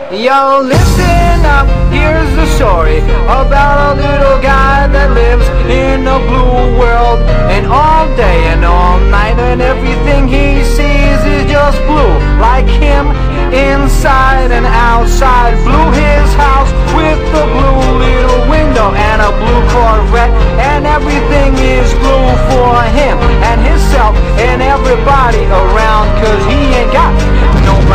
Yo, listen up, here's the story about a little guy that lives in a blue world. And all day and all night, and everything he sees is just blue. Like him, inside and outside. Blue his house with the blue little window and a blue Corvette. And everything is blue for him and himself and everybody around, 'cause he ain't got nobody.